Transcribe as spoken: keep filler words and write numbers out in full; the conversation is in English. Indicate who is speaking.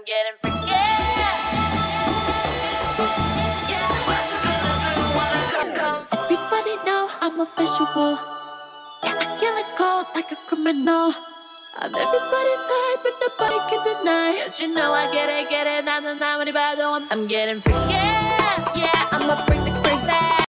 Speaker 1: I'm getting freaky. Yeah, what you gonna do when I come, come? Everybody know I'm a visual. Yeah, I kill it cold like a criminal. I'm everybody's type, but nobody can deny. Cause you know I get it, get it, 나는 아무리 봐도 I'm, I'm getting freaky. Yeah, I'ma bring the crazy.